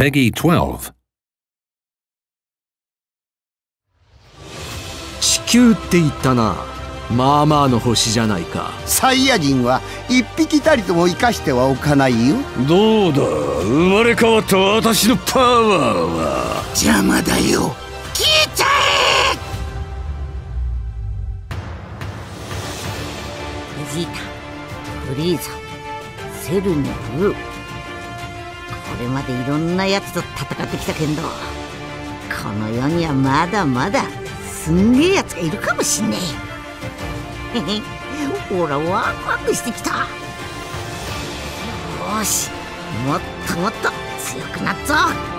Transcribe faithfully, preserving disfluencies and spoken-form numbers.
Peggy twelve. 地球って言ったな。まあまあの星じゃないか。 サイヤ人は一匹たりとも生かしてはおかないよ。 どうだ、生まれ変わった私のパワーは。 邪魔だよ、消えちゃえ。 ベジータ、フリーザ、セルにルー。これまでいろんなやつと戦ってきたけど、この世にはまだまだすんげえやつがいるかもしんねえ。へへ、ほらワクワクしてきた。よーし、もっともっと強くなっぞ。